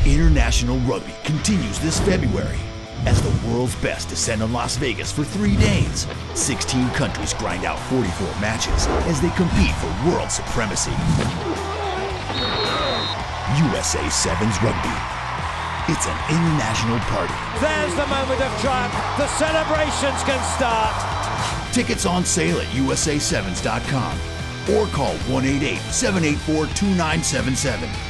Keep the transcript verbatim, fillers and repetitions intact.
International Rugby continues this February as the world's best descend on Las Vegas for three days. sixteen countries grind out forty-four matches as they compete for world supremacy. U S A Sevens Rugby. It's an international party. There's the moment of triumph. The celebrations can start. Tickets on sale at U S A sevens dot com or call one eight eight, seven eight four, two nine seven seven.